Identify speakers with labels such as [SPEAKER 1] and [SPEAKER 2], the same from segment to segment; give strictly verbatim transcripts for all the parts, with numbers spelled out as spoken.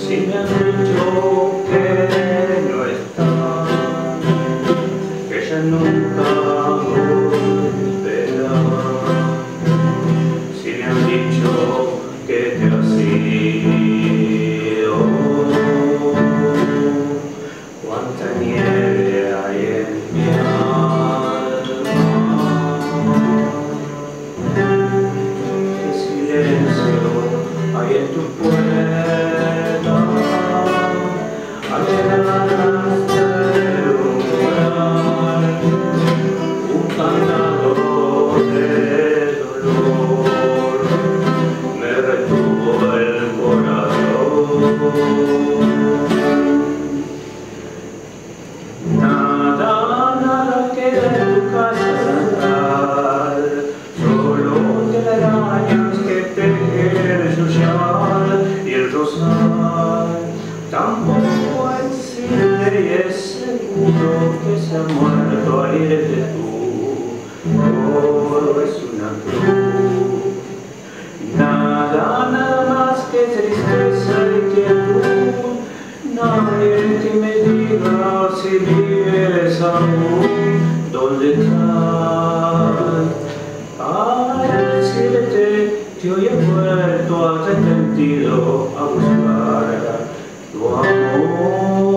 [SPEAKER 1] Si me han dicho que no está, que ella nunca volverá. Si me han dicho que te has ido, cuánta nieve hay en mi alma, qué silencio hay en tu puerta, alejadas del umbral, un candado de dolor me retuvo el corazón. Nada, nada queda en tu casa natal, solo telarañas que tejer el yuyal y el rosal. Tampoco existe y es seguro que se ha muerto al irte tú, todo es una cruz. Nada, nada más que tristeza y quietud, nadie que me diga si vives aún, ¿dónde estás? Para decirte que hoy he vuelto arrepentido a buscar tu amor.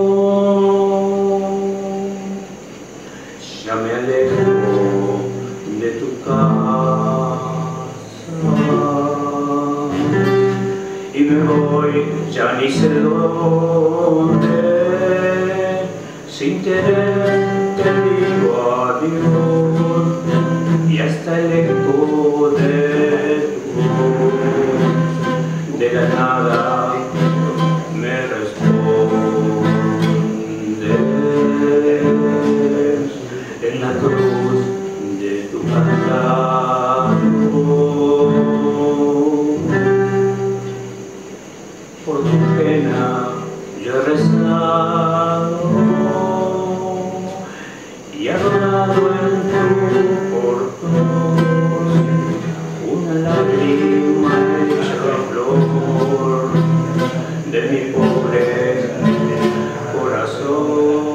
[SPEAKER 1] Ya me alejo de tu casa y me voy ya ni sé dónde, sin querer te digo adiós y hasta el eco de tu voz de la nada me responde en la cruz de tu cantar. Por tu pena yo he rezado y adorado en tu portón una lágrima hecha flor de mi pobre corazón.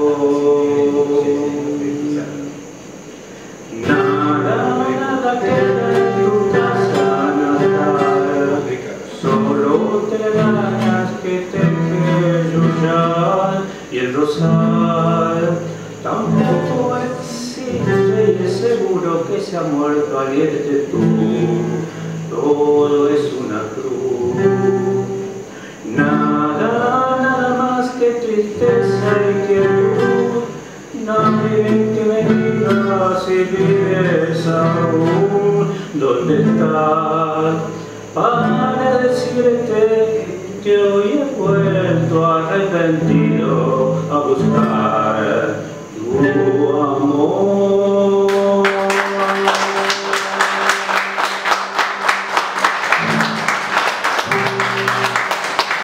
[SPEAKER 1] Nada, nada queda en tu casa natal, solo telarañas que teje el yuyal y el rosal. Tampoco existe y es seguro que se ha muerto al irte tú, todo es una cruz. Nada, nada más que tristeza y quietud, nadie que me diga si vives aún, ¿dónde estás? Para decirte que hoy he vuelto arrepentido a buscar